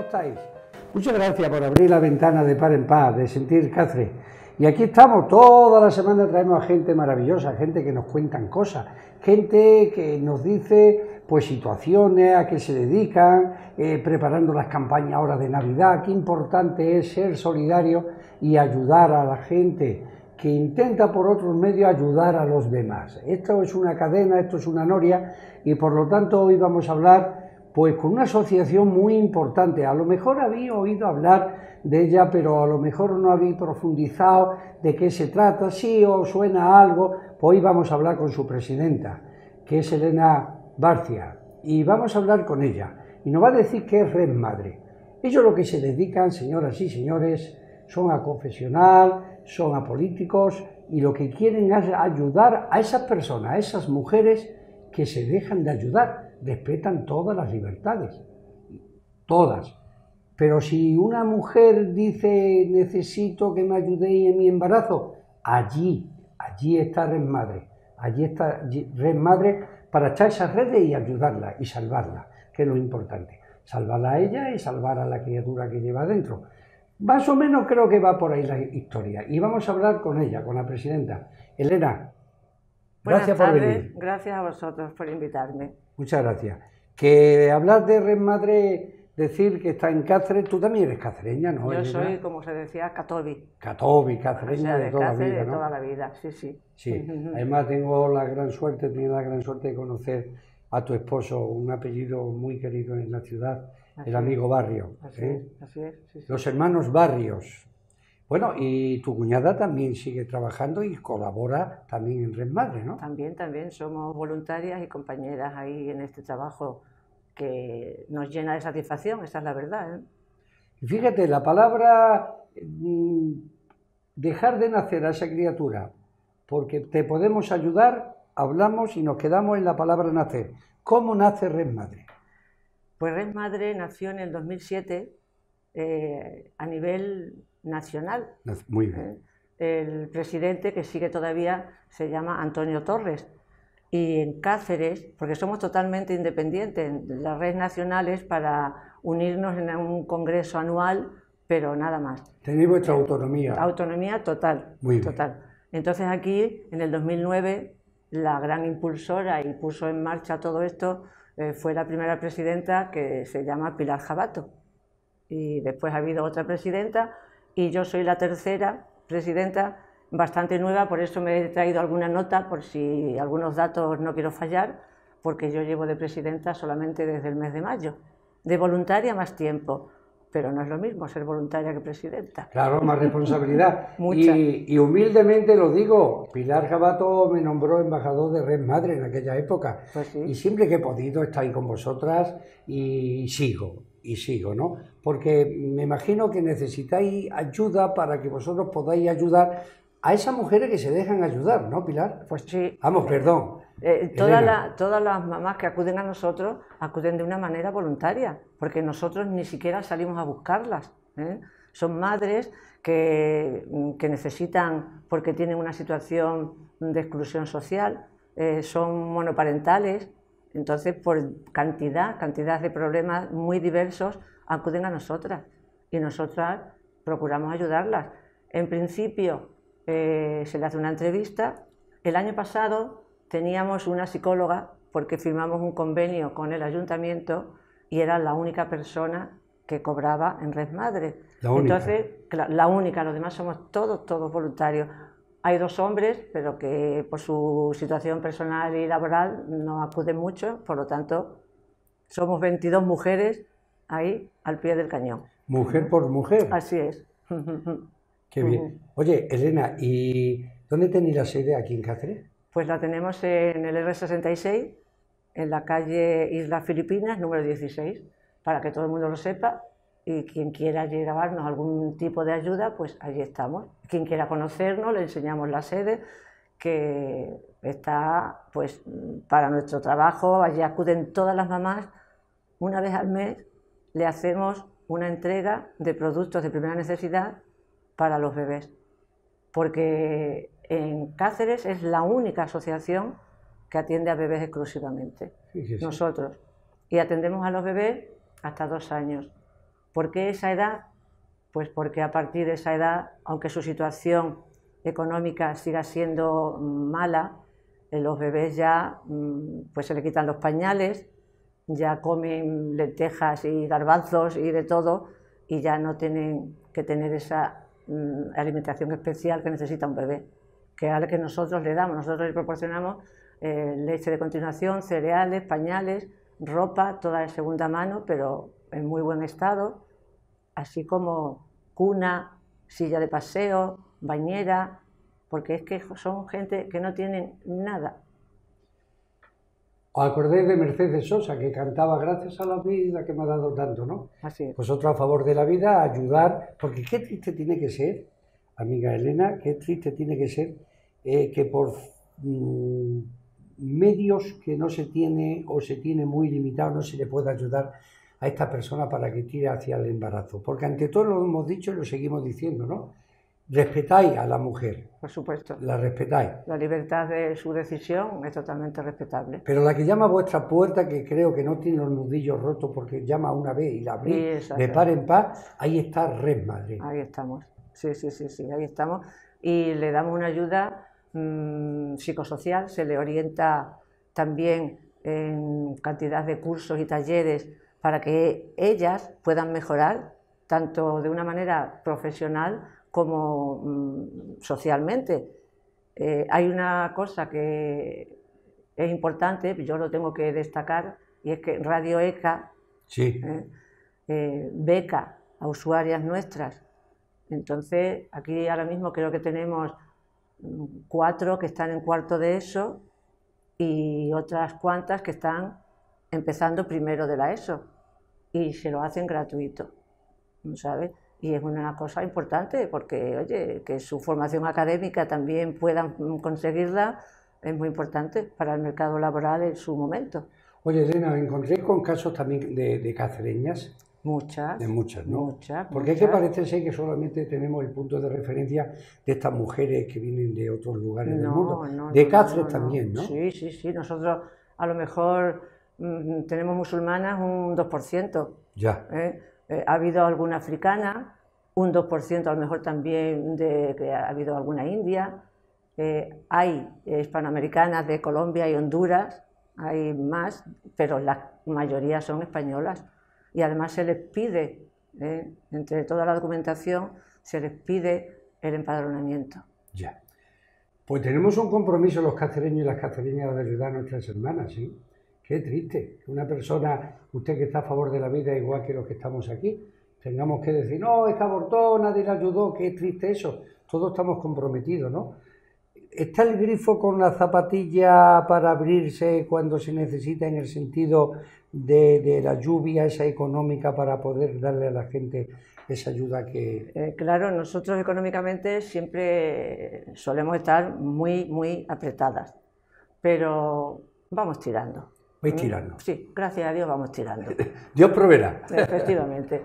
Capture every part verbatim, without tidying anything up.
estáis? Muchas gracias por abrir la ventana de par en par, de Sentir Cáceres. Y aquí estamos, toda la semana traemos a gente maravillosa, gente que nos cuentan cosas, gente que nos dice pues situaciones, a qué se dedican, eh, preparando las campañas ahora de Navidad. Qué importante es ser solidario y ayudar a la gente que intenta por otros medios ayudar a los demás. Esto es una cadena, esto es una noria, y por lo tanto hoy vamos a hablar pues con una asociación muy importante. A lo mejor habéis oído hablar de ella, pero a lo mejor no habéis profundizado de qué se trata. Si os suena algo, pues hoy vamos a hablar con su presidenta, que es Elena Barcia, y vamos a hablar con ella, y nos va a decir qué es Red Madre. Ellos lo que se dedican, señoras y señores, son a confesional, son a políticos, y lo que quieren es ayudar a esas personas, a esas mujeres que se dejan de ayudar, respetan todas las libertades, todas. Pero si una mujer dice necesito que me ayudéis en mi embarazo, allí, allí está Red Madre, allí está Red Madre para echar esas redes y ayudarla y salvarla, que es lo importante, salvarla a ella y salvar a la criatura que lleva dentro. Más o menos creo que va por ahí la historia, y vamos a hablar con ella, con la presidenta. Elena, gracias por venir. Gracias a vosotros por invitarme. Muchas gracias. Que hablar de Red Madre, decir que está en Cáceres, tú también eres cacereña, ¿no? Yo Elena? soy, como se decía, catobi. Catobi, cacereña, o sea, de, de toda Cáceres, la vida, ¿no? de toda la vida, sí, sí. Sí, además tengo la gran suerte, tengo la gran suerte de conocer a tu esposo, un apellido muy querido en la ciudad, así el amigo Barrio. Así ¿eh? es, así es. Sí, sí. Los hermanos Barrios. Bueno, y tu cuñada también sigue trabajando y colabora también en Red Madre, ¿no? También, también somos voluntarias y compañeras ahí en este trabajo que nos llena de satisfacción, esa es la verdad, ¿eh? Y fíjate, la palabra mmm, dejar de nacer a esa criatura, porque te podemos ayudar, hablamos y nos quedamos en la palabra nacer. ¿Cómo nace Red Madre? Pues Red Madre nació en el dos mil siete eh, a nivel nacional. Muy bien. El presidente, que sigue todavía, se llama Antonio Torres. Y en Cáceres, porque somos totalmente independientes, la red nacional es para unirnos en un congreso anual, pero nada más. Tenéis vuestra autonomía. Autonomía total. Muy bien. Total. Entonces aquí, en el dos mil nueve, la gran impulsora y puso en marcha todo esto eh, fue la primera presidenta, que se llama Pilar Jabato. Y después ha habido otra presidenta, y yo soy la tercera presidenta, bastante nueva, por eso me he traído alguna nota, por si algunos datos no quiero fallar, porque yo llevo de presidenta solamente desde el mes de mayo. De voluntaria más tiempo, pero no es lo mismo ser voluntaria que presidenta. Claro, más responsabilidad. Mucha. Y, y humildemente lo digo, Pilar Jabato me nombró embajador de Red Madre en aquella época. Pues sí. Y siempre que he podido estoy con vosotras y sigo, y sigo, ¿no? Porque me imagino que necesitáis ayuda para que vosotros podáis ayudar a esas mujeres que se dejan ayudar, ¿no, Pilar? Pues sí. Vamos, perdón. Eh, todas, la, todas las mamás que acuden a nosotros acuden de una manera voluntaria, porque nosotros ni siquiera salimos a buscarlas, ¿eh? Son madres que, que necesitan, porque tienen una situación de exclusión social, eh, son monoparentales, entonces por cantidad, cantidad de problemas muy diversos acuden a nosotras y nosotras procuramos ayudarlas. En principio eh, se le hace una entrevista. El año pasado teníamos una psicóloga porque firmamos un convenio con el ayuntamiento y era la única persona que cobraba en Red Madre. La única. Entonces, la única, los demás somos todos, todos voluntarios. Hay dos hombres, pero que por su situación personal y laboral no acuden mucho, por lo tanto, somos veintidós mujeres ahí al pie del cañón. Mujer por mujer. Así es. Qué bien. Oye, Elena, ¿y dónde tenéis la sede aquí en Cáceres? Pues la tenemos en el erre sesenta y seis, en la calle Islas Filipinas, número dieciséis, para que todo el mundo lo sepa, y quien quiera llevarnos algún tipo de ayuda, pues allí estamos. Quien quiera conocernos, le enseñamos la sede, que está pues para nuestro trabajo. Allí acuden todas las mamás. Una vez al mes le hacemos una entrega de productos de primera necesidad para los bebés, porque en Cáceres es la única asociación que atiende a bebés exclusivamente. Sí, sí, sí. Nosotros. Y atendemos a los bebés hasta dos años. ¿Por qué esa edad? Pues porque a partir de esa edad, aunque su situación económica siga siendo mala, los bebés ya pues se le quitan los pañales, ya comen lentejas y garbanzos y de todo, y ya no tienen que tener esa mm, alimentación especial que necesita un bebé, que es a la que nosotros le damos. Nosotros le proporcionamos eh, leche de continuación, cereales, pañales, ropa, toda de segunda mano, pero en muy buen estado, así como cuna, silla de paseo, bañera, porque es que son gente que no tienen nada. ¿Os acordáis de Mercedes Sosa, que cantaba gracias a la vida que me ha dado tanto, ¿no? Así es. Vosotros a favor de la vida, ayudar, porque qué triste tiene que ser, amiga Elena, qué triste tiene que ser eh, que por mmm, medios que no se tiene o se tiene muy limitado no se le pueda ayudar a esta persona para que tire hacia el embarazo. Porque ante todo lo hemos dicho y lo seguimos diciendo, ¿no? Respetáis a la mujer. Por supuesto. La respetáis. La libertad de su decisión es totalmente respetable. Pero la que llama a vuestra puerta, que creo que no tiene los nudillos rotos porque llama una vez y la abrís, de par en par, ahí está Red Madre. Ahí estamos. Sí, sí, sí, sí, ahí estamos. Y le damos una ayuda mmm, psicosocial, se le orienta también en cantidad de cursos y talleres para que ellas puedan mejorar, tanto de una manera profesional como mmm, socialmente. Eh, hay una cosa que es importante, yo lo tengo que destacar, y es que Radio ECA sí. eh, eh, beca a usuarias nuestras. Entonces, aquí ahora mismo creo que tenemos cuatro que están en cuarto de ESO y otras cuantas que están empezando primero de la ESO y se lo hacen gratuito, ¿sabes? Y es una cosa importante porque, oye, que su formación académica también puedan conseguirla es muy importante para el mercado laboral en su momento. Oye, Elena, ¿me encontré con casos también de, de cacereñas? Muchas. De muchas, ¿no? Muchas. Porque muchas. es que parece ser que solamente tenemos el punto de referencia de estas mujeres que vienen de otros lugares no, del mundo. No, de no, Cáceres no, no, también, ¿no? Sí, sí, sí. Nosotros a lo mejor mmm, tenemos musulmanas un dos por ciento. Ya. ¿eh? Eh, ha habido alguna africana, un dos por ciento a lo mejor también de que ha habido alguna india. Eh, hay hispanoamericanas de Colombia y Honduras, hay más, pero la mayoría son españolas. Y además se les pide, ¿eh? entre toda la documentación, se les pide el empadronamiento. Ya. Pues tenemos un compromiso los cacereños y las cacereñas de ayudar a nuestras hermanas, ¿sí? Qué triste que una persona, usted que está a favor de la vida, igual que los que estamos aquí, tengamos que decir, no, es que abortó, nadie la ayudó, qué triste eso. Todos estamos comprometidos, ¿no? ¿Está el grifo con la zapatilla para abrirse cuando se necesita en el sentido de, de la lluvia esa económica para poder darle a la gente esa ayuda que...? Eh, claro, nosotros económicamente siempre solemos estar muy, muy apretadas, pero vamos tirando. ¿Vais tirando? Sí, gracias a Dios vamos tirando. Dios proveerá. Efectivamente.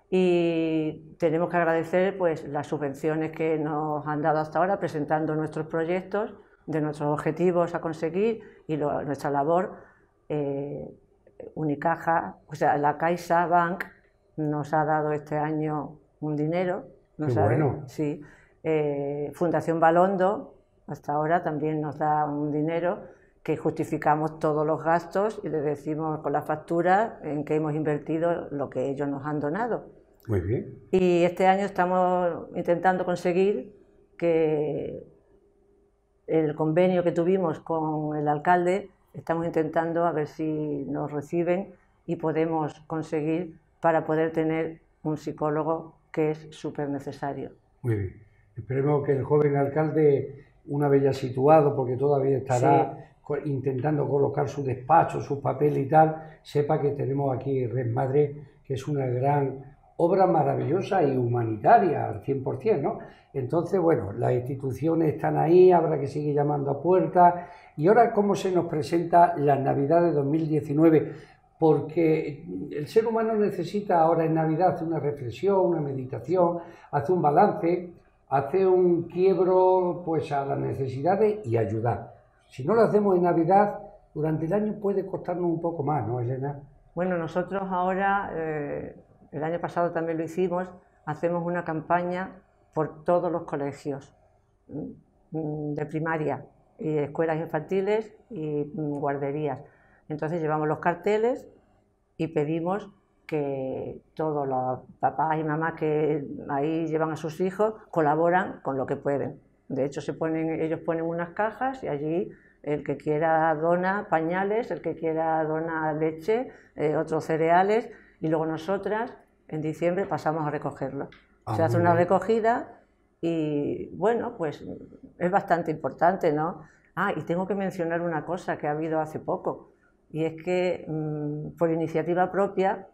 Y tenemos que agradecer pues, las subvenciones que nos han dado hasta ahora, presentando nuestros proyectos, de nuestros objetivos a conseguir y lo, nuestra labor. Eh, Unicaja, o sea, la Caixa Bank nos ha dado este año un dinero. Qué bueno. Sí. Eh, Fundación Balondo, hasta ahora también nos da un dinero que justificamos todos los gastos y les decimos con la factura en que hemos invertido lo que ellos nos han donado. Muy bien. Y este año estamos intentando conseguir que el convenio que tuvimos con el alcalde, estamos intentando a ver si nos reciben y podemos conseguir para poder tener un psicólogo, que es súper necesario. Muy bien. Esperemos que el joven alcalde, una vez ya situado, porque todavía estará... Sí. intentando colocar su despacho, sus papeles y tal, sepa que tenemos aquí Red Madre, que es una gran obra maravillosa y humanitaria al cien por cien, ¿no? Entonces, bueno, las instituciones están ahí, habrá que seguir llamando a puertas. Y ahora, ¿cómo se nos presenta la Navidad de dos mil diecinueve? Porque el ser humano necesita ahora en Navidad hacer una reflexión, una meditación, hacer un balance, hacer un quiebro pues, a las necesidades y ayudar. Si no lo hacemos en Navidad, durante el año puede costarnos un poco más, ¿no, Elena? Bueno, nosotros ahora, eh, el año pasado también lo hicimos, hacemos una campaña por todos los colegios de primaria, y escuelas infantiles y guarderías. Entonces llevamos los carteles y pedimos que todos los papás y mamás que ahí llevan a sus hijos colaboran con lo que pueden. De hecho, se ponen, ellos ponen unas cajas y allí el que quiera dona pañales, el que quiera dona leche, eh, otros cereales, y luego nosotras en diciembre pasamos a recogerlo. Ah, se hace muy una bien. recogida y bueno, pues es bastante importante, ¿no? Ah, y tengo que mencionar una cosa que ha habido hace poco, y es que mmm, por iniciativa propia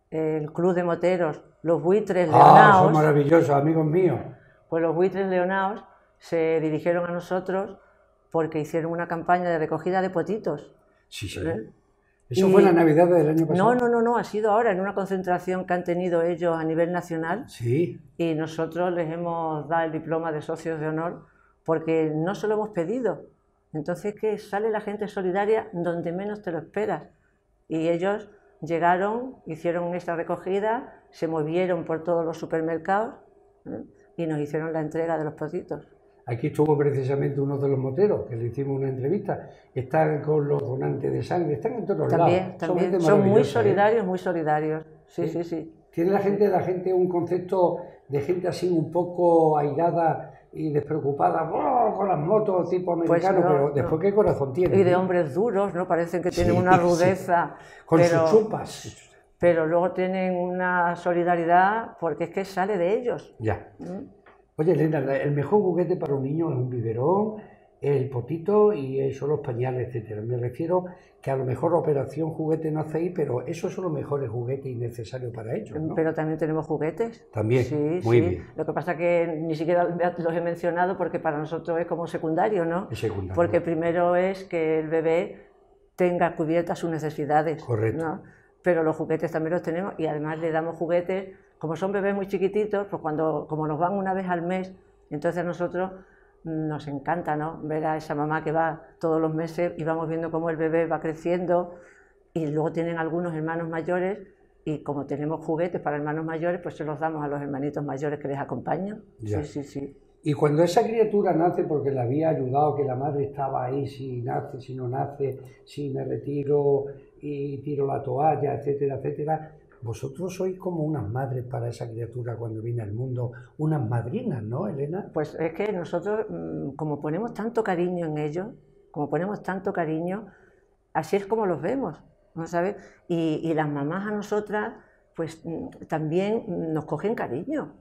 el Club de Moteros, los Buitres Ah, son Leonaos, maravillosos, amigos míos. pues los Buitres Leonaos se dirigieron a nosotros porque hicieron una campaña de recogida de potitos. Sí, sí. ¿Eh? ¿Eso Y- fue la Navidad del año pasado? No, no, no, no, ha sido ahora en una concentración que han tenido ellos a nivel nacional, Sí. y nosotros les hemos dado el diploma de socios de honor porque no se lo hemos pedido. Entonces que sale la gente solidaria donde menos te lo esperas. Y ellos llegaron, hicieron esta recogida, se movieron por todos los supermercados, ¿eh? Y nos hicieron la entrega de los potitos. Aquí estuvo precisamente uno de los moteros, que le hicimos una entrevista. Están con los donantes de sangre, están en todos También, lados. también. gente Son muy maravillosa, ¿eh? solidarios, muy solidarios. Sí, Sí. sí, sí. Tiene la gente, la gente un concepto de gente así un poco airada y despreocupada, ¡oh!, con las motos tipo Pues americano, no, pero después no. qué corazón tiene. Y de ¿eh? hombres duros, ¿no? Parecen que tienen Sí, una sí. rudeza. Con pero, sus chupas. pero luego tienen una solidaridad porque es que sale de ellos. Ya. ¿Mm? Oye, Elena, la- el mejor juguete para un niño es un biberón, el potito y eh, son los pañales, etcétera. Me refiero que a lo mejor operación juguete no hacéis, pero esos son los mejores juguetes y necesarios para ellos, ¿no? Pero también tenemos juguetes. También, Sí, muy sí. bien. Lo que pasa que ni siquiera los he mencionado porque para nosotros es como secundario, ¿no? Es secundario. Porque primero es que el bebé tenga cubiertas sus necesidades, Correcto. ¿no? Pero los juguetes también los tenemos, y además le damos juguetes, como son bebés muy chiquititos, pues cuando, como nos van una vez al mes, entonces a nosotros nos encanta, ¿no?, ver a esa mamá que va todos los meses y vamos viendo cómo el bebé va creciendo, y luego tienen algunos hermanos mayores, y como tenemos juguetes para hermanos mayores, pues se los damos a los hermanitos mayores que les acompañan. Ya. Sí, sí, sí. Y cuando esa criatura nace, porque le había ayudado, que la madre estaba ahí, si nace, si no nace, si me retiro y tiro la toalla, etcétera, etcétera, vosotros sois como unas madres para esa criatura cuando viene al mundo, unas madrinas, ¿no, Elena? Pues es que nosotros, mm, como ponemos tanto cariño en ellos, como ponemos tanto cariño, así es como los vemos, ¿no sabes? Y, y las mamás a nosotras, pues mm, también nos cogen cariño,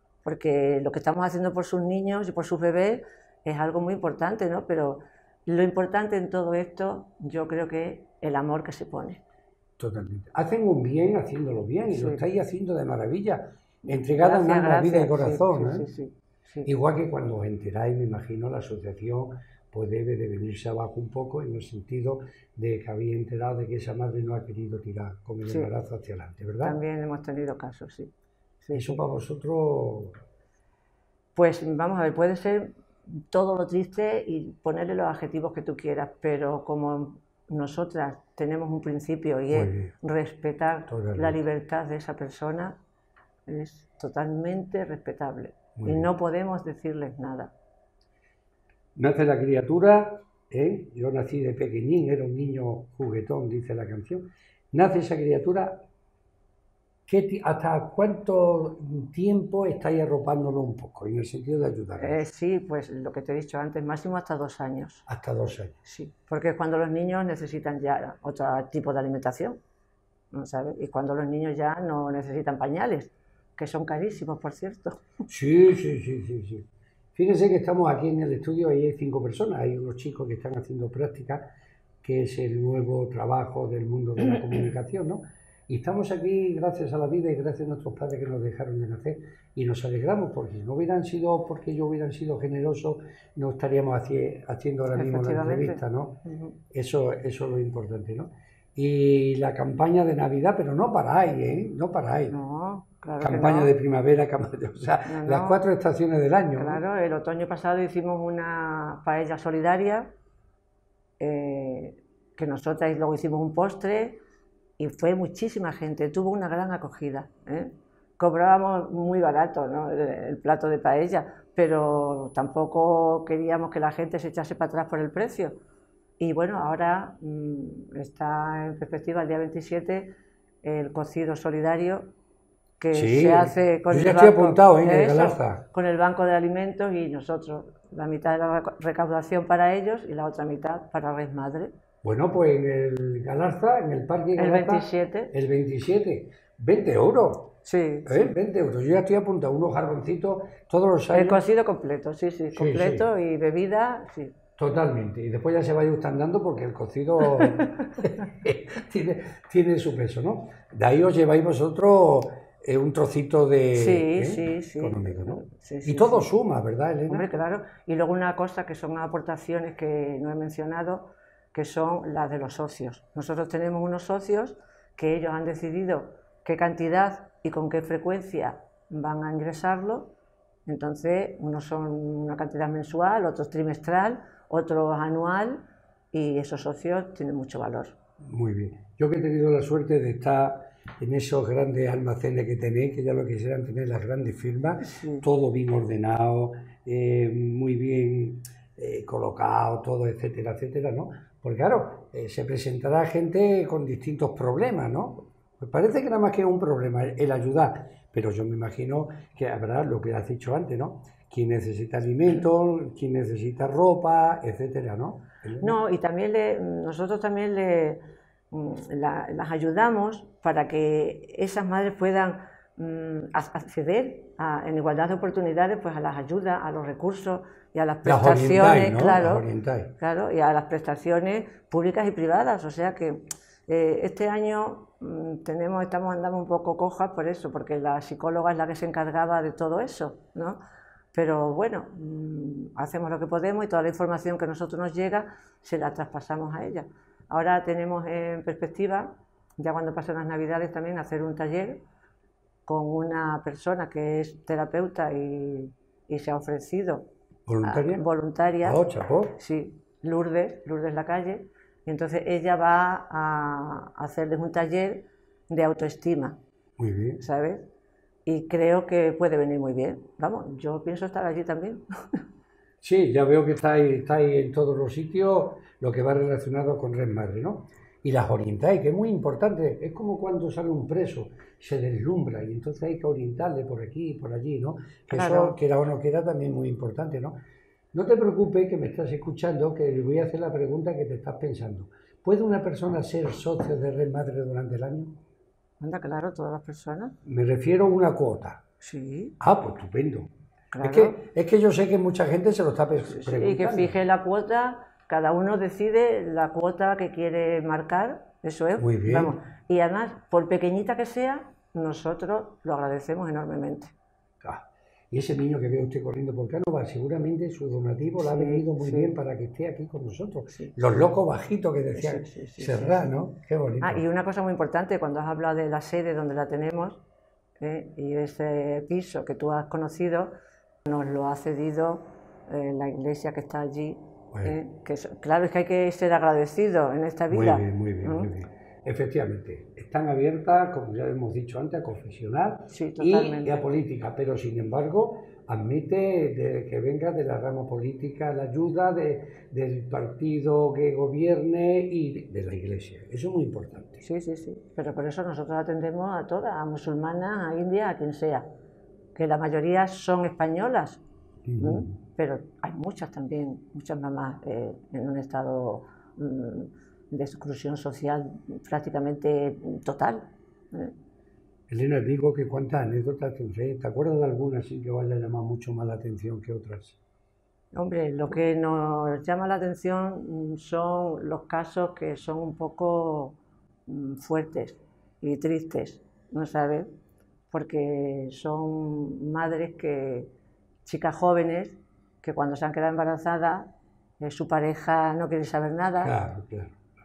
porque lo que estamos haciendo por sus niños y por sus bebés es algo muy importante, ¿no? Pero lo importante en todo esto, yo creo que es el amor que se pone. Totalmente. Hacen un bien haciéndolo bien y lo Sí. estáis haciendo de maravilla, entregada en Gracias, alma, vida y gracias. corazón, Sí, ¿eh? sí, sí, sí. Igual que cuando os enteráis, me imagino, la asociación pues debe de venirse abajo un poco en el sentido de que habéis enterado de que esa madre no ha querido tirar con el Sí. embarazo hacia adelante, ¿verdad? También hemos tenido casos, sí. Sí, Eso sí. para vosotros, Pues vamos a ver, puede ser todo lo triste y ponerle los adjetivos que tú quieras, pero como nosotras tenemos un principio y Muy es bien. respetar Totalmente. la libertad de esa persona, es totalmente respetable. Muy y bien. no podemos decirles nada. nace la criatura, ¿eh? Yo nací de pequeñín, era un niño juguetón, dice la canción. Nace esa criatura, ¿qué ti- ¿hasta cuánto tiempo estáis arropándolo un poco, en el sentido de ayudarlo? Eh, sí, pues lo que te he dicho antes, máximo hasta dos años. Hasta dos años. Sí, porque es cuando los niños necesitan ya otro tipo de alimentación, ¿no sabes? Y cuando los niños ya no necesitan pañales, que son carísimos, por cierto. Sí, sí, sí, sí, sí. Fíjense que estamos aquí en el estudio y hay cinco personas. Hay unos chicos que están haciendo práctica, que es el nuevo trabajo del mundo de la comunicación, ¿no? Y estamos aquí gracias a la vida y gracias a nuestros padres que nos dejaron de nacer. Y nos alegramos porque si no hubieran sido, porque ellos hubieran sido generosos, no estaríamos haci- haciendo ahora mismo la Efectivamente. entrevista, ¿no? Ujú. Eso, eso es lo importante, ¿no? Y la campaña de Navidad, pero no paráis, ¿eh? No paráis. No, claro Campaña que no. de primavera, campaña- o sea, No, las no. cuatro estaciones del año, ¿no? Claro, el otoño pasado hicimos una paella solidaria, eh, que nosotras luego hicimos un postre y fue muchísima gente, tuvo una gran acogida, ¿eh? Cobrábamos muy barato, ¿no? el, el plato de paella, pero tampoco queríamos que la gente se echase para atrás por el precio. Y bueno, ahora mmm, está en perspectiva el día veintisiete el cocido solidario que Sí, se hace con yo el ya estoy banco, apuntado, ¿eh? En el eso, Galarza. con el Banco de Alimentos, y nosotros la mitad de la recaudación para ellos y la otra mitad para Red Madre. Bueno, pues en el Galarza, en el Parque El Galarza, veintisiete. el veintisiete, veinte euros. Sí, ¿Eh? sí. veinte euros. Yo ya estoy apuntado, unos jarroncitos todos los El años. cocido completo, sí, sí, Sí, completo sí. y bebida, sí. Totalmente. Y después ya se vaya usted andando porque el cocido tiene, tiene su peso, ¿no? De ahí os lleváis vosotros eh, un trocito de Sí, ¿eh? sí, sí. económico, ¿no? Sí, Y sí, todo sí. suma, ¿verdad, Elena? Hombre, claro. Y luego una cosa que son aportaciones que no he mencionado, que son las de los socios. Nosotros tenemos unos socios que ellos han decidido qué cantidad y con qué frecuencia van a ingresarlo. Entonces, unos son una cantidad mensual, otros trimestral, otros anual, y esos socios tienen mucho valor. Muy bien. Yo que he tenido la suerte de estar en esos grandes almacenes que tenéis, que ya lo quisieran tener las grandes firmas, Sí. todo bien ordenado, eh, muy bien eh, colocado, todo, etcétera, etcétera, ¿no? Porque claro, eh, se presentará gente con distintos problemas, ¿no? Pues parece que nada más que es un problema el, el ayudar, pero yo me imagino que habrá lo que has dicho antes, ¿no? Quien necesita alimentos, quien necesita ropa, etcétera, ¿no? No, y también le, nosotros también le, la, las ayudamos para que esas madres puedan mm, acceder a, en igualdad de oportunidades, pues a las ayudas, a los recursos y a las prestaciones, las orientáis, ¿no? claro, Las orientáis. Claro, y a las prestaciones públicas y privadas. O sea que eh, este año mm, tenemos, estamos andando un poco cojas por eso, porque la psicóloga es la que se encargaba de todo eso, ¿no? Pero bueno, mmm, hacemos lo que podemos y toda la información que a nosotros nos llega se la traspasamos a ella. Ahora tenemos en perspectiva, ya cuando pasen las Navidades, también hacer un taller con una persona que es terapeuta y, y se ha ofrecido. ¿Voluntaria? A, voluntaria. Oh, chapó. Sí, Lourdes, Lourdes Lacalle. Y entonces ella va a hacerles un taller de autoestima. Muy bien. ¿Sabes? Y creo que puede venir muy bien. Vamos, yo pienso estar allí también. Sí, ya veo que estáis, estáis en todos los sitios, lo que va relacionado con Red Madre, ¿no? Y las orientáis, que es muy importante. Es como cuando sale un preso, se deslumbra y entonces hay que orientarle por aquí y por allí, ¿no? Que Claro. eso, quiera o no quiera, también es muy importante, ¿no? No te preocupes que me estás escuchando, que le voy a hacer la pregunta que te estás pensando. ¿Puede una persona ser socio de Red Madre durante el año? Anda, claro, todas las personas. Me refiero a una cuota. Sí. Ah, pues estupendo. Claro. Es que, es que yo sé que mucha gente se lo está pre Sí, preguntando. y que fije la cuota, cada uno decide la cuota que quiere marcar, eso es. Muy bien. Vamos. Y además, por pequeñita que sea, nosotros lo agradecemos enormemente. Ah, y ese niño que ve usted corriendo por Cánovas, seguramente su donativo le ha Sí, venido muy sí. bien para que esté aquí con nosotros. Sí. Los locos bajitos que decía Sí, sí, sí, Serrat, sí, sí. ¿no? Qué bonito. Ah, y una cosa muy importante, cuando has hablado de la sede donde la tenemos, ¿eh? y ese piso que tú has conocido, nos lo ha cedido eh, la iglesia que está allí. Bueno. ¿eh? Que es, claro, es que hay que ser agradecido en esta vida. Muy bien, muy bien, ¿Mm? muy bien. Efectivamente, están abiertas, como ya hemos dicho antes, a confesional Sí, y totalmente. a política, pero sin embargo admite de que venga de la rama política la ayuda de, del partido que gobierne y de la iglesia. Eso es muy importante. Sí, sí, sí. Pero por eso nosotros atendemos a todas, a musulmanas, a indias, a quien sea. Que la mayoría son españolas, Uh-huh. ¿eh? Pero hay muchas también, muchas mamás eh, en un estado mm, de exclusión social prácticamente total. ¿eh? Elena, digo que cuántas anécdotas tendré. ¿Te acuerdas de alguna así que vaya a llamar mucho más la atención que otras? Hombre, lo que nos llama la atención son los casos que son un poco mm, fuertes y tristes, ¿no sabes? Porque son madres que, chicas jóvenes, que cuando se han quedado embarazadas, eh, su pareja no quiere saber nada. Claro, claro.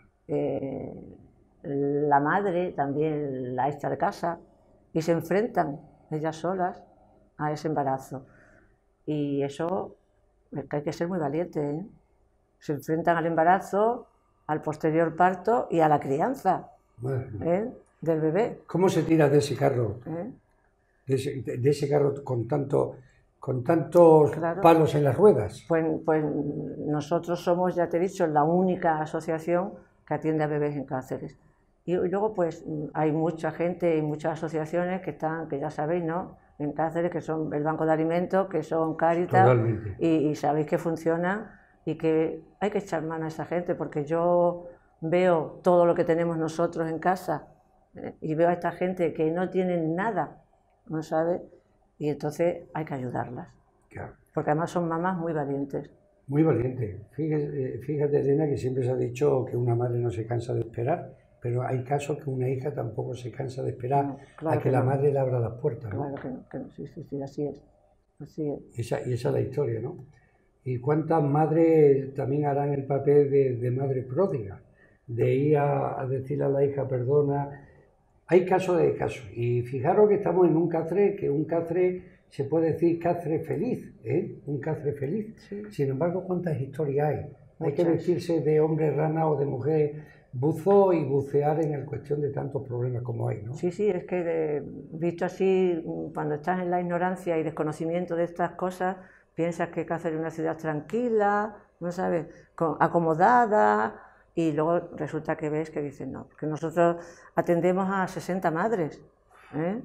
Eh, la madre también la echa de casa y se enfrentan ellas solas a ese embarazo. Y eso es que hay que ser muy valiente, ¿eh? Se enfrentan al embarazo, al posterior parto y a la crianza. Madre mía. ¿eh? Del bebé. ¿Cómo se tira de ese carro? ¿eh? De ese, de- de ese carro con tanto, con tantos Claro. palos en las ruedas. Pues, pues nosotros somos, ya te he dicho, la única asociación que atiende a bebés en Cáceres. Y, y luego pues hay mucha gente y muchas asociaciones que están, que ya sabéis, ¿no? En Cáceres, que son el Banco de Alimentos, que son Cáritas, Totalmente. y, y sabéis que funcionan y que hay que echar mano a esa gente, porque yo veo todo lo que tenemos nosotros en casa, ¿eh? Y veo a esta gente que no tienen nada, ¿no sabes? Y entonces hay que ayudarlas. Claro. Porque además son mamás muy valientes. Muy valiente. Fíjate, fíjate, Elena, que siempre se ha dicho que una madre no se cansa de esperar, pero hay casos que una hija tampoco se cansa de esperar No, claro a que, que la no. madre le abra las puertas, ¿no? Claro que no, que no, sí, sí, sí, así es. Así es. Y esa, y esa es la historia, ¿no? ¿Y cuántas madres también harán el papel de, de madre pródiga? De ir a, a decirle a la hija, perdona. Hay casos de casos. Y fijaros que estamos en un Cáceres, que un Cáceres se puede decir Cáceres feliz, ¿eh? Un Cáceres feliz. Sí. Sin embargo, ¿cuántas historias hay? Hay que Muchas. vestirse de hombre rana o de mujer buzo y bucear en la cuestión de tantos problemas como hay, ¿no? Sí, sí, es que de- visto así, cuando estás en la ignorancia y desconocimiento de estas cosas, piensas que Cáceres es una ciudad tranquila, no sabes, Con- acomodada, y luego resulta que ves que dicen no, que nosotros atendemos a sesenta madres, ¿eh?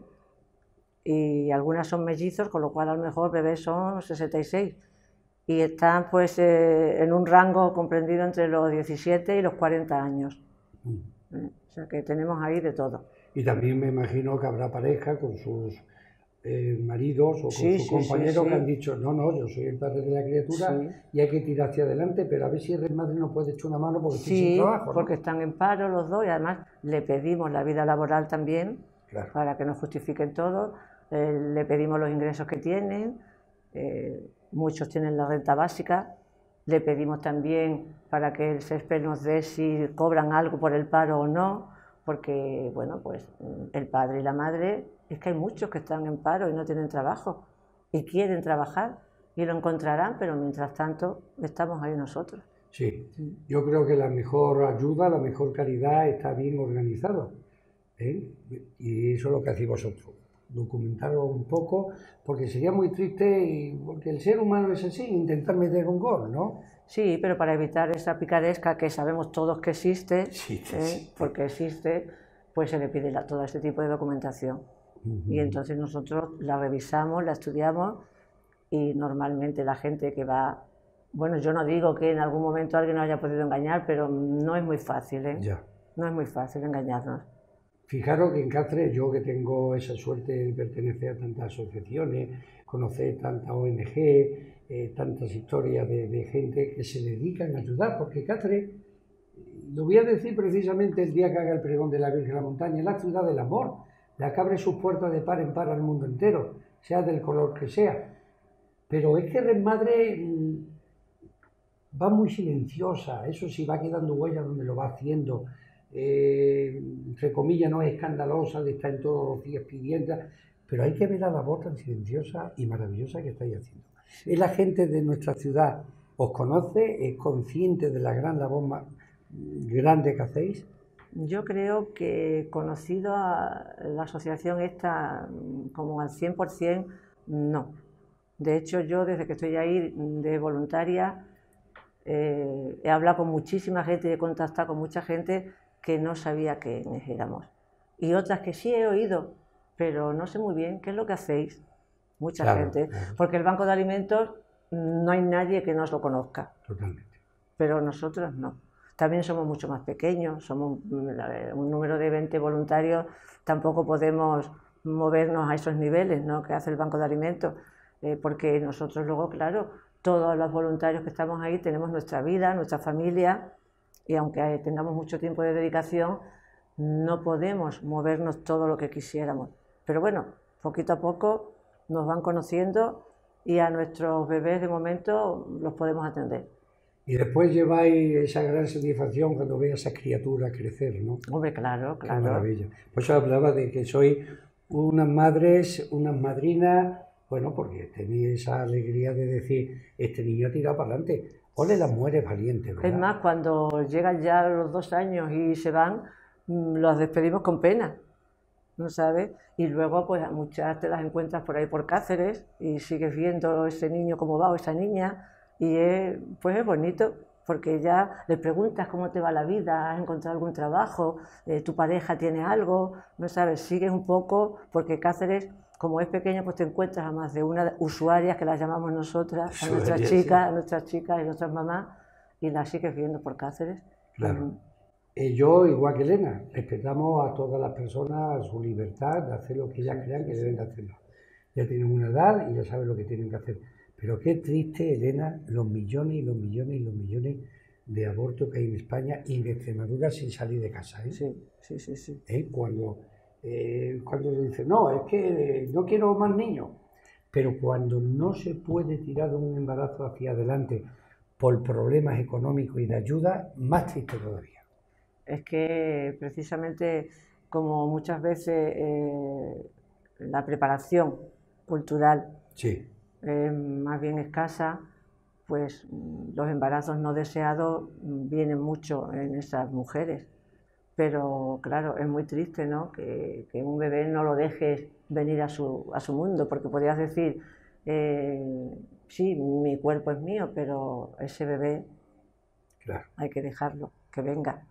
Y algunas son mellizos, con lo cual a lo mejor bebés son sesenta y seis. Y están pues eh, en un rango comprendido entre los diecisiete y los cuarenta años. ¿eh? O sea que tenemos ahí de todo. Y también me imagino que habrá pareja con sus eh, maridos o con Sí, sus sí, compañeros sí, sí. que han dicho, no, no, yo soy el padre de la criatura Sí. y hay que tirar hacia adelante, pero a ver si eres madre no puede echar una mano porque estoy sin Sí, trabajo, ¿no? porque están en paro los dos y además le pedimos la vida laboral también, Claro. para que nos justifiquen todo. Eh, le pedimos los ingresos que tienen, eh, muchos tienen la renta básica. Le pedimos también para que el césped nos dé si cobran algo por el paro o no, porque bueno, pues el padre y la madre, es que hay muchos que están en paro y no tienen trabajo y quieren trabajar y lo encontrarán, pero mientras tanto estamos ahí nosotros. Sí, yo creo que la mejor ayuda, la mejor caridad está bien organizado, ¿eh? Y eso es lo que hacéis vosotros, documentaros un poco, porque sería muy triste, y, porque el ser humano es así, intentar meter un gol, ¿no? Sí, pero para evitar esa picaresca que sabemos todos que existe, Sí, sí, ¿eh? sí. Porque existe, pues se le pide la- todo este tipo de documentación. Ujú. Y entonces nosotros la revisamos, la estudiamos y normalmente la gente que va, bueno, yo no digo que en algún momento alguien nos haya podido engañar, pero no es muy fácil, ¿eh? Ya. No es muy fácil engañarnos. Fijaros que en Cáceres, yo que tengo esa suerte de pertenecer a tantas asociaciones, conocer tantas O N G, eh, tantas historias de, de gente que se dedican a ayudar, porque Cáceres, lo voy a decir precisamente el día que haga el pregón de la Virgen de la Montaña, es la ciudad del amor, la que abre sus puertas de par en par al mundo entero, sea del color que sea. Pero es que Red Madre mm, va muy silenciosa, eso sí va quedando huella donde lo va haciendo. Eh, entre comillas, no es escandalosa de estar en todos los días pidiendo, pero hay que ver la labor tan silenciosa y maravillosa que estáis haciendo. Es la gente de nuestra ciudad, os conoce, es consciente de la gran labor más grande que hacéis. Yo creo que conocido a la asociación esta mm, como al cien por cien, no. De hecho, yo desde que estoy ahí de voluntaria eh, he hablado con muchísima gente y he contactado con mucha gente que no sabía quiénes éramos. Y otras que sí he oído, pero no sé muy bien qué es lo que hacéis. Mucha Claro, gente. claro. Porque el Banco de Alimentos mm, no hay nadie que nos lo conozca, Totalmente. pero nosotros no. También somos mucho más pequeños, somos mm, la- un número de veinte voluntarios, tampoco podemos movernos a esos niveles, ¿no?, que hace el Banco de Alimentos, eh, porque nosotros luego, claro, todos los voluntarios que estamos ahí tenemos nuestra vida, nuestra familia, y aunque eh, tengamos mucho tiempo de dedicación, no podemos movernos todo lo que quisiéramos. Pero bueno, poquito a poco nos van conociendo y a nuestros bebés de momento los podemos atender. Y después lleváis esa gran satisfacción cuando veis a esas criaturas crecer, ¿no? Hombre, claro, Qué claro. maravilla. Por eso hablaba de que sois unas madres, unas madrinas, bueno, porque tenéis esa alegría de decir, este niño ha tirado para adelante. Ole las mujeres valientes, ¿verdad? Es más, cuando llegan ya los dos años y se van, mm, los despedimos con pena, ¿no sabes? Y luego pues a muchas te las encuentras por ahí por Cáceres y sigues viendo ese niño cómo va o esa niña y es, pues es bonito porque ya le preguntas cómo te va la vida, has encontrado algún trabajo, eh, tu pareja tiene algo, ¿no sabes? Sigues un poco porque Cáceres, como es pequeño, pues te encuentras a más de una usuarias que las llamamos nosotras, a nuestras chicas, a nuestras chicas y nuestras mamás y las sigues viendo por Cáceres. Claro. Um, Eh, yo, igual que Elena, respetamos a todas las personas su libertad de hacer lo que ellas crean que deben de hacerlo. Ya tienen una edad y ya saben lo que tienen que hacer. Pero qué triste, Elena, los millones y los millones y los millones de abortos que hay en España y en Extremadura sin salir de casa. ¿eh? Sí, sí, sí. sí. ¿Eh? Cuando, eh, cuando se dice, no, es que no quiero más niños. Pero cuando no se puede tirar un embarazo hacia adelante por problemas económicos y de ayuda, más triste todavía. Es que precisamente como muchas veces eh, la preparación cultural sí. es más bien escasa, pues los embarazos no deseados vienen mucho en esas mujeres. Pero claro, es muy triste, ¿no? Que, que un bebé no lo dejes venir a su, a su mundo, porque podrías decir, eh, sí, mi cuerpo es mío, pero ese bebé claro. hay que dejarlo, que venga.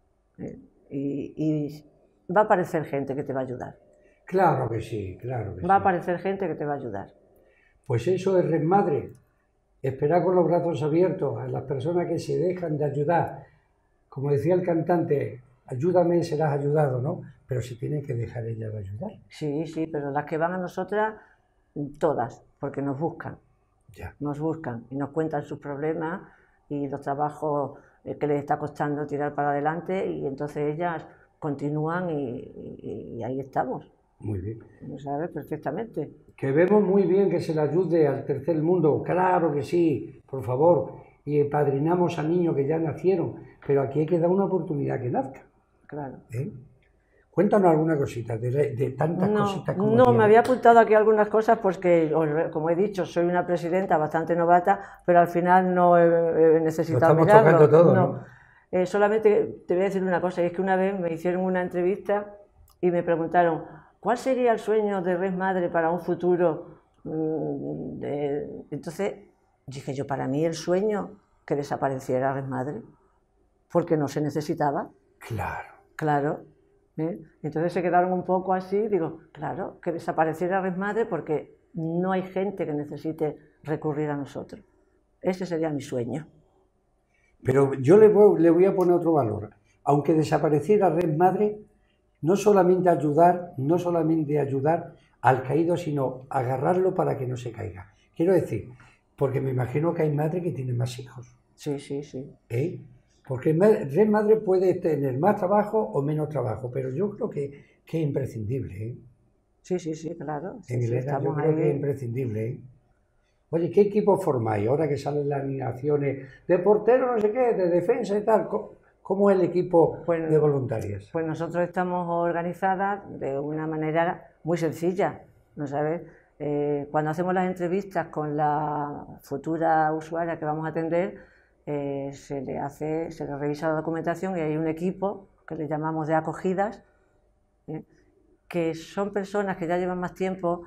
Y, y va a aparecer gente que te va a ayudar. Claro que sí, claro que Va a sí. aparecer gente que te va a ayudar. Pues eso es Red Madre, esperar con los brazos abiertos a las personas que se dejan de ayudar. Como decía el cantante, ayúdame, serás ayudado, ¿no? Pero se tienen que dejar ellas de ayudar. Sí, sí, pero las que van a nosotras, todas, porque nos buscan. Ya. Nos buscan y nos cuentan sus problemas y los trabajos que les está costando tirar para adelante y entonces ellas continúan y, y, y ahí estamos. Muy bien. ¿No sabes? Perfectamente. Que vemos muy bien que se le ayude al tercer mundo, claro que sí, por favor, y padrinamos a niños que ya nacieron, pero aquí hay que dar una oportunidad que nazca. Claro. ¿Eh? Cuéntanos alguna cosita, de, de tantas no, cositas como No, tiene. me había apuntado aquí algunas cosas porque, como he dicho, soy una presidenta bastante novata, pero al final no he, he necesitado Lo estamos mirarlo. tocando todo, no. ¿no? Eh, solamente te voy a decir una cosa, y es que una vez me hicieron una entrevista y me preguntaron, ¿cuál sería el sueño de Red Madre para un futuro? Eh, entonces dije yo, para mí el sueño que desapareciera Red Madre, porque no se necesitaba. Claro. Claro. ¿Eh? Entonces se quedaron un poco así, digo, claro, que desapareciera Red Madre porque no hay gente que necesite recurrir a nosotros. Ese sería mi sueño. Pero yo le voy, le voy a poner otro valor. Aunque desapareciera Red Madre, no solamente ayudar, no solamente ayudar al caído, sino agarrarlo para que no se caiga. Quiero decir, porque me imagino que hay madres que tienen más hijos. Sí, sí, sí. ¿Eh? Porque Red Madre puede tener más trabajo o menos trabajo, pero yo creo que, que es imprescindible. ¿eh? Sí, sí, sí, claro. Sí, en sí, Elena, yo creo ahí. que es imprescindible. ¿eh? Oye, ¿qué equipo formáis ahora que salen las animaciones de portero, no sé qué, de defensa y tal? ¿Cómo es el equipo pues, de voluntarias? Pues nosotros estamos organizadas de una manera muy sencilla, ¿no sabes? Eh, cuando hacemos las entrevistas con la futura usuaria que vamos a atender, eh, se le hace, se le revisa la documentación y hay un equipo que le llamamos de acogidas, ¿eh? que son personas que ya llevan más tiempo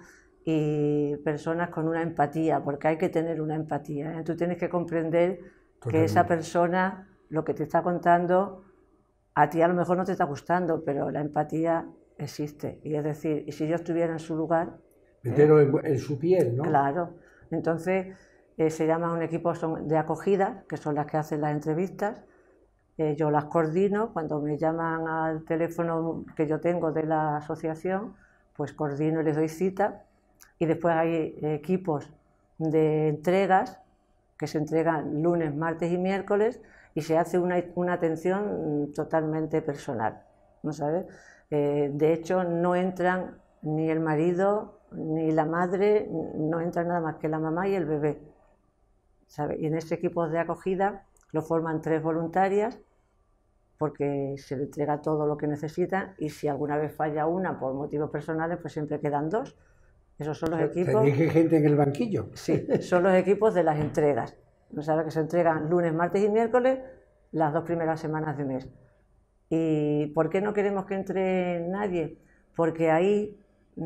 y personas con una empatía, porque hay que tener una empatía. ¿eh? Tú tienes que comprender Totalmente. que esa persona, lo que te está contando, a ti a lo mejor no te está gustando, pero la empatía existe. Y es decir, y si yo estuviera en su lugar... Meterlo ¿eh? en, en su piel, ¿no? Claro. Entonces, eh, se llama un equipo de acogida, que son las que hacen las entrevistas. Eh, yo las coordino, cuando me llaman al teléfono que yo tengo de la asociación, pues coordino y les doy cita. Y después hay equipos de entregas que se entregan lunes, martes y miércoles y se hace una, una atención totalmente personal, ¿no sabes? Eh, de hecho, no entran ni el marido ni la madre, no entra nada más que la mamá y el bebé, ¿sabes? Y en este equipo de acogida lo forman tres voluntarias porque se le entrega todo lo que necesitan y si alguna vez falla una por motivos personales, pues siempre quedan dos. Esos son los equipos... ¿Tenéis gente en el banquillo? Sí, son los equipos de las entregas. ¿No sabes? Que se entregan lunes, martes y miércoles las dos primeras semanas de mes. ¿Y por qué no queremos que entre nadie? Porque ahí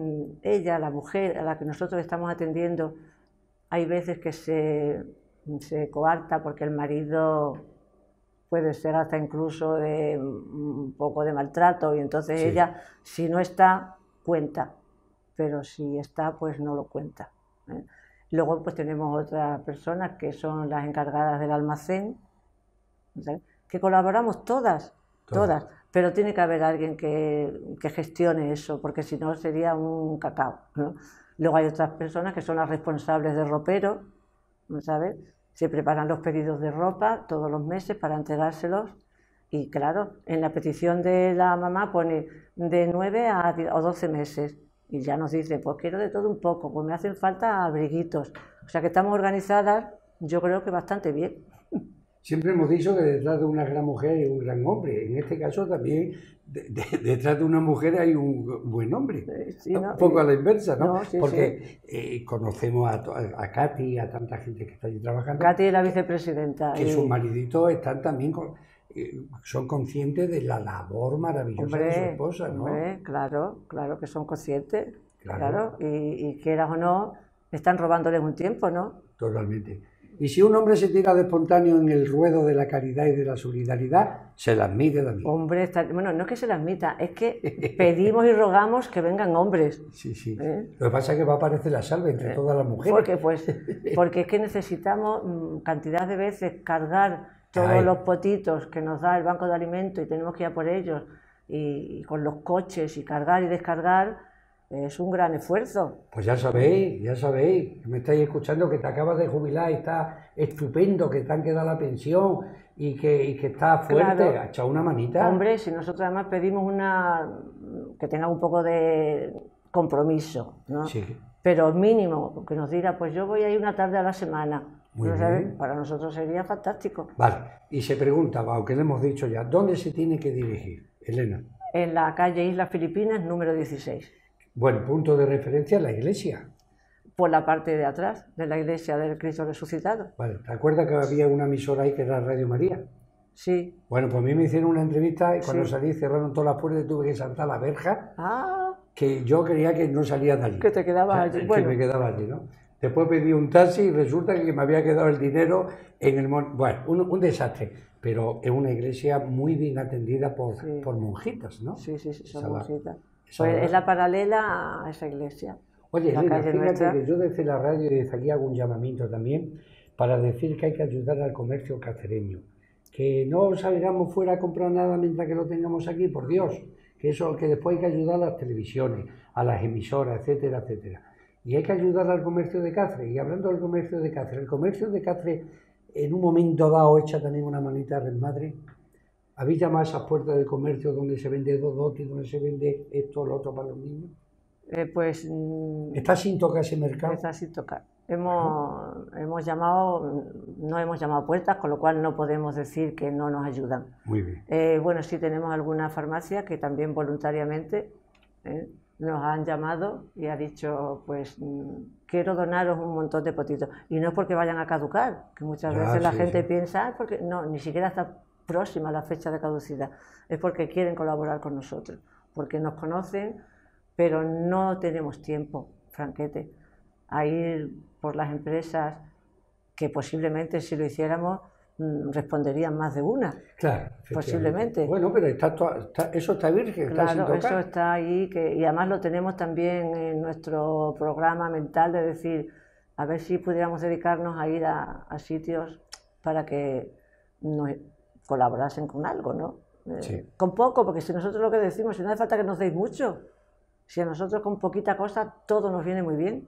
ella, la mujer a la que nosotros estamos atendiendo, hay veces que se, se coarta porque el marido puede ser hasta incluso de un poco de maltrato, y entonces sí. Ella, si no está, cuenta, pero si está, pues no lo cuenta, ¿eh? Luego pues tenemos otras personas que son las encargadas del almacén, ¿sabes? Que colaboramos todas, todas, todas, pero tiene que haber alguien que, que gestione eso, porque si no sería un cacao, ¿no? Luego hay otras personas que son las responsables del ropero, ¿sabes? Se preparan los pedidos de ropa todos los meses para entregárselos, y claro, en la petición de la mamá pone de nueve a doce meses, y ya nos dice, pues quiero de todo un poco, pues me hacen falta abriguitos. O sea que estamos organizadas, yo creo que bastante bien. Siempre hemos dicho que detrás de una gran mujer hay un gran hombre. En este caso también, de, de, detrás de una mujer hay un buen hombre. Sí, ¿no? Un poco a la inversa, ¿no? no sí, Porque sí. Eh, conocemos a, a, a Katy, a tanta gente que está allí trabajando. Katy es la vicepresidenta. Que y... sus mariditos están también, con, eh, son conscientes de la labor maravillosa hombre, de su esposa, ¿no? Hombre, claro, claro que son conscientes, claro. claro y, y quieras o no, están robándoles un tiempo, ¿no? Totalmente. Y si un hombre se tira de espontáneo en el ruedo de la caridad y de la solidaridad, se la admite también. Hombre, está... bueno, no es que se la admita, es que pedimos y rogamos que vengan hombres. Sí, sí. ¿Eh? Lo que pasa es que va a aparecer la salve entre ¿Eh? todas las mujeres. Porque, pues, porque es que necesitamos mmm, cantidad de veces cargar todos Ay. los potitos que nos da el banco de alimentos y tenemos que ir a por ellos, y, y con los coches y cargar y descargar. Es un gran esfuerzo. Pues ya sabéis, ya sabéis, me estáis escuchando, que te acabas de jubilar y está estupendo, que te han quedado la pensión y que, y que estás fuerte, claro. Ha echado una manita. Hombre, si nosotros además pedimos una que tenga un poco de compromiso, ¿no? Sí. Pero mínimo, que nos diga, pues yo voy a ir una tarde a la semana. Muy ¿no bien. sabes? Para nosotros sería fantástico. Vale, y se pregunta, aunque le hemos dicho ya, ¿dónde se tiene que dirigir, Elena? En la calle Islas Filipinas, número dieciséis. Buen punto de referencia, la iglesia. Por la parte de atrás de la iglesia del Cristo resucitado. Vale, ¿te acuerdas que había una emisora ahí que era Radio María? Sí. Bueno, pues a mí me hicieron una entrevista y cuando sí. salí cerraron todas las puertas y tuve que saltar la verja. Ah. Que yo creía que no salía de allí. Que te quedabas allí. Que bueno. me quedaba allí, ¿no? Después pedí un taxi y resulta que me había quedado el dinero en el... Bueno, un, un desastre. Pero es una iglesia muy bien atendida por, sí. por monjitas, ¿no? Sí, sí, sí, son esa monjitas. La... Pues es la paralela a esa iglesia. Oye, Elena, fíjate nuestra... que yo desde la radio y desde aquí hago un llamamiento también para decir que hay que ayudar al comercio cacereño. Que no salgamos fuera a comprar nada mientras que lo tengamos aquí, por Dios. Que eso, que después hay que ayudar a las televisiones, a las emisoras, etcétera, etcétera. Y hay que ayudar al comercio de Cáceres. Y hablando del comercio de Cáceres, el comercio de Cáceres en un momento dado echa también una manita a Red Madre. ¿Habéis llamado a esas puertas del comercio donde se vende dodoti, donde se vende esto o lo otro para los niños? Eh, pues... Mmm, ¿Está sin tocar ese mercado? Está sin tocar. Hemos, ¿no? hemos llamado, no hemos llamado a puertas, con lo cual no podemos decir que no nos ayudan. Muy bien. Eh, bueno, sí tenemos alguna farmacia que también voluntariamente eh, nos han llamado y ha dicho, pues mmm, quiero donaros un montón de potitos. Y no es porque vayan a caducar, que muchas ya, veces la sí, gente sí. piensa, ah, porque no, ni siquiera está próxima la fecha de caducidad, es porque quieren colaborar con nosotros, porque nos conocen, pero no tenemos tiempo, Franquete, a ir por las empresas que posiblemente si lo hiciéramos responderían más de una. Claro, posiblemente. Bueno, pero está, está, eso está virgen, claro, está sin tocar. Eso está ahí, que, y además lo tenemos también en nuestro programa mental de decir, a ver si pudiéramos dedicarnos a ir a, a sitios para que nos colaborasen con algo, ¿no? Sí. Eh, con poco, porque si nosotros lo que decimos, si no hace falta que nos deis mucho, si a nosotros con poquita cosa todo nos viene muy bien.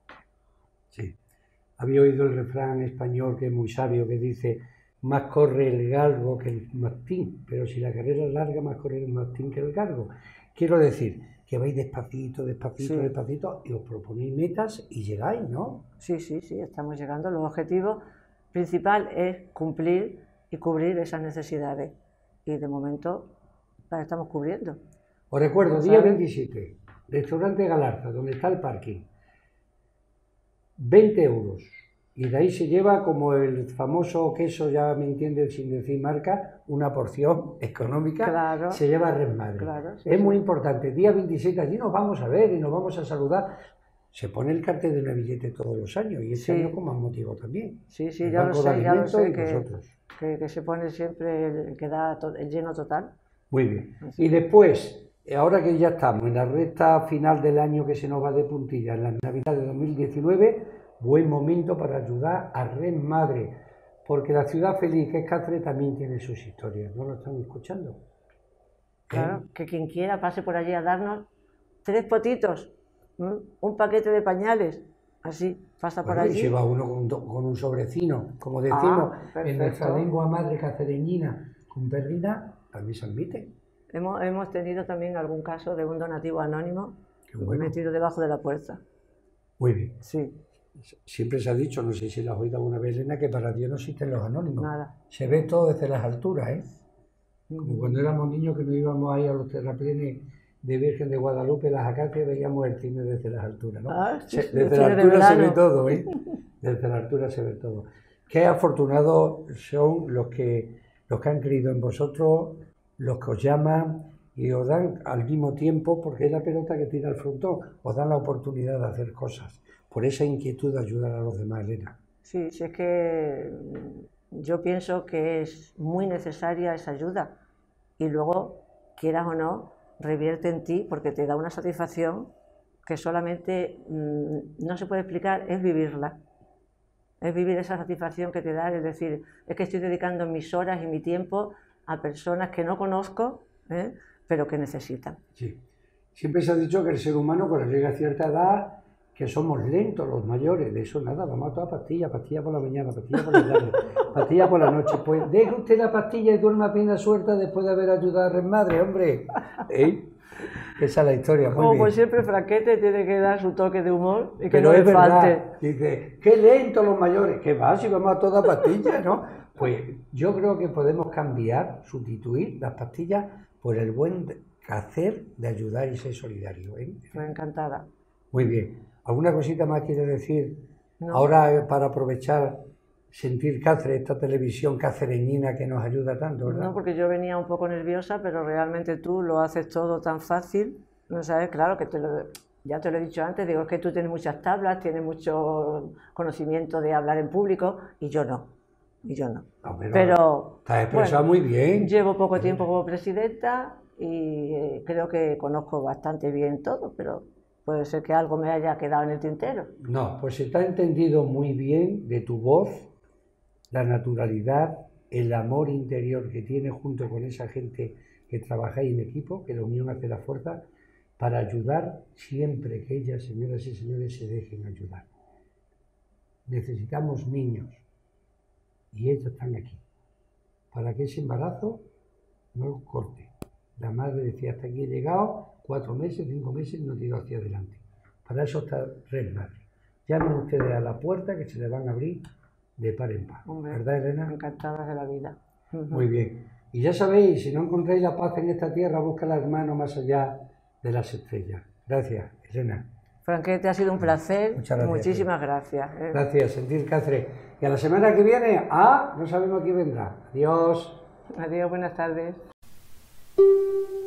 Sí. Había oído el refrán español que es muy sabio, que dice, más corre el galgo que el mastín, pero si la carrera es larga, más corre el mastín que el galgo. Quiero decir, que vais despacito, despacito, sí. despacito, y os proponéis metas y llegáis, ¿no? Sí, sí, sí, estamos llegando. Los objetivos principal es cumplir y cubrir esas necesidades. Y de momento las estamos cubriendo. Os recuerdo, día veintisiete, restaurante Galarza, donde está el parking. veinte euros Y de ahí se lleva, como el famoso queso, ya me entiendes sin decir marca, una porción económica, claro, se lleva a Red Madre. Claro, sí, es sí. muy importante. Día veintisiete allí nos vamos a ver y nos vamos a saludar. Se pone el cartel de una billete todos los años y este Sí. año con más motivo también. Sí, sí, El ya lo Banco de sé, ya lo Alimentos sé, y que, vosotros. que, que se pone siempre, el, que da to- el lleno total. Muy bien. Así. Y después, ahora que ya estamos en la recta final del año que se nos va de puntilla, en la Navidad de dos mil diecinueve, buen momento para ayudar a Red Madre, porque la ciudad feliz que es Cáceres también tiene sus historias, ¿no lo están escuchando? Claro, ¿Eh? que quien quiera pase por allí a darnos tres potitos, ¿m? un paquete de pañales, así, pasa por Bueno, y allí. se va uno con, do- con un sobrecino, como decimos Ah, en perfecto. nuestra lengua madre cacereñina, con perrina, también se admite. Hemos, hemos tenido también algún caso de un donativo anónimo Qué bueno. metido debajo de la puerta. Muy bien. Sí, Siempre se ha dicho, no sé si lo has oído alguna vez, Elena, que para Dios no existen los anónimos. nada. Se ve todo desde las alturas, ¿eh? Como cuando éramos niños que nos íbamos ahí a los terraplenes de Virgen de Guadalupe, las acacias, veíamos el cine desde las alturas, ¿no? Ah, sí, Se- sí, desde el la cine de altura se ve verano. todo, ¿eh? Desde la altura se ve todo. Qué afortunados son los que, los que han creído en vosotros, los que os llaman y os dan al mismo tiempo, porque es la pelota que tira al frontón, os dan la oportunidad de hacer cosas. Por esa inquietud de ayudar a los demás, Elena. Sí, sí, es que mm, yo pienso que es muy necesaria esa ayuda y luego, quieras o no, revierte en ti porque te da una satisfacción que solamente mm, no se puede explicar, es vivirla. Es vivir esa satisfacción que te da, es decir, es que estoy dedicando mis horas y mi tiempo a personas que no conozco, ¿eh? pero que necesitan. Sí. Siempre se ha dicho que el ser humano, cuando llega a cierta edad, que somos lentos los mayores, de eso nada, vamos a tomar pastillas, pastillas por la mañana, pastillas por la tarde, pastillas por la noche. Pues deje usted la pastilla y duerma a pierna suelta después de haber ayudado a Red Madre, hombre. ¿Eh? Esa es la historia, muy Como bien. pues siempre, Franquete tiene que dar su toque de humor y que Pero no es le falte. verdad, dice, qué lento los mayores, qué va, si vamos a todas pastillas, ¿no? Pues yo creo que podemos cambiar, sustituir las pastillas por el buen hacer de ayudar y ser solidario, ¿eh? Estoy encantada. Muy bien. ¿Alguna cosita más quiere decir? No. Ahora, eh, para aprovechar, sentir Cáceres, esta televisión cacereñina que nos ayuda tanto, ¿verdad? No, porque yo venía un poco nerviosa, pero realmente tú lo haces todo tan fácil, ¿no sabes? Claro que te lo, ya te lo he dicho antes, digo, es que tú tienes muchas tablas, tienes mucho conocimiento de hablar en público y yo no, y yo no. No, pero Pero, te has expresado bueno, muy bien. llevo poco tiempo como presidenta y eh, creo que conozco bastante bien todo, pero puede ser que algo me haya quedado en el tintero. No, pues se te ha entendido muy bien de tu voz, la naturalidad, el amor interior que tienes junto con esa gente que trabajáis en equipo, que la unión hace la fuerza, para ayudar siempre que ellas, señoras y señores, se dejen ayudar. Necesitamos niños y ellos están aquí, para que ese embarazo no corte. La madre decía, hasta aquí he llegado, cuatro meses, cinco meses, no he ido hacia adelante. Para eso está Red Madre. Llamen ustedes a la puerta que se le van a abrir de par en par. Hombre, ¿Verdad, Elena? encantada de la vida. Muy bien. Y ya sabéis, si no encontráis la paz en esta tierra, busca al hermano más allá de las estrellas. Gracias, Elena. Franquete, ha sido un placer. Muchas gracias. Muchísimas gracias. ¿eh? Gracias, Sentir Cáceres. Y a la semana que viene, ah, no sabemos quién vendrá. Adiós. Adiós, buenas tardes.